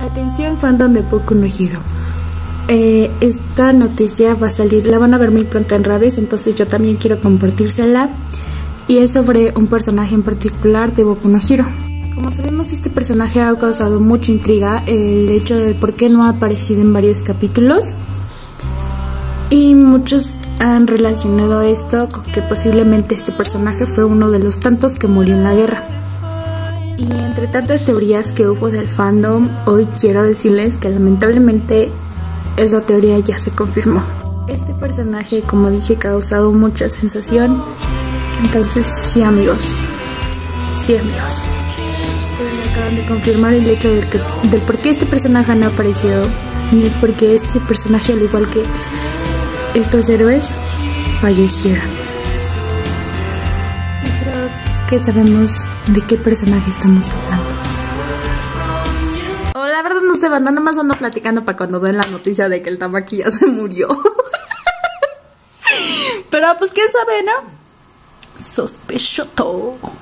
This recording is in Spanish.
Atención fandom de Boku no Hero. Esta noticia va a salir, la van a ver muy pronto en redes, entonces yo también quiero compartírsela. Y es sobre un personaje en particular de Boku no Hero. Como sabemos, este personaje ha causado mucha intriga, el hecho de por qué no ha aparecido en varios capítulos. Y muchos han relacionado esto con que posiblemente este personaje fue uno de los tantos que murió en la guerra. Y entre tantas teorías que hubo del fandom, hoy quiero decirles que lamentablemente esa teoría ya se confirmó. Este personaje, como dije, ha causado mucha sensación. Entonces, sí amigos, acaban de confirmar el hecho del por qué este personaje no ha aparecido. Y es porque este personaje, al igual que estos héroes, fallecieron. Y creo que sabemos de qué personaje estamos hablando. Oh, la verdad no sé, banda, nomás ando platicando para cuando den la noticia de que el Tamaki ya se murió. Pero pues quién sabe, ¿no? Sospechoso.